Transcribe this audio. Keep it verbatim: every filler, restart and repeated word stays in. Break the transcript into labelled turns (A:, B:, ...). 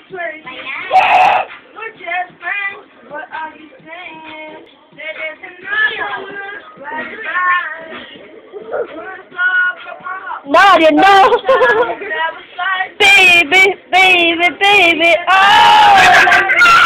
A: crazy. We're just friends. What are you saying? That there's another one right behind.
B: No, I didn't know.
A: Never say
B: Baby, baby, baby, oh.